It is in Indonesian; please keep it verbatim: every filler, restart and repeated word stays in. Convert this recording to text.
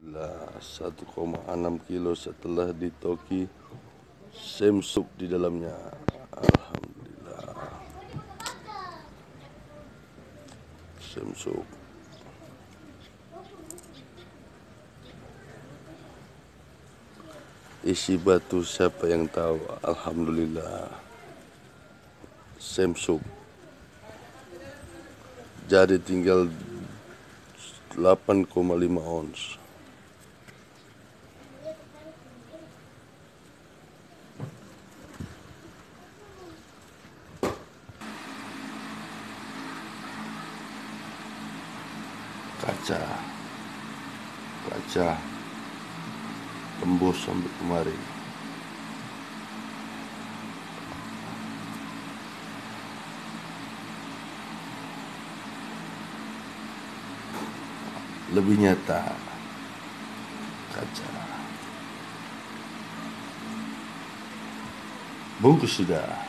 Alhamdulillah, satu koma enam kilo setelah ditoki semsup di dalamnya. Alhamdulillah, semsup. Isi batu siapa yang tahu? Alhamdulillah, semsup. Jadi tinggal delapan koma lima ons. Kaca, kaca tembus sampai kemari. Lebih nyata kaca. Bungkus sudah.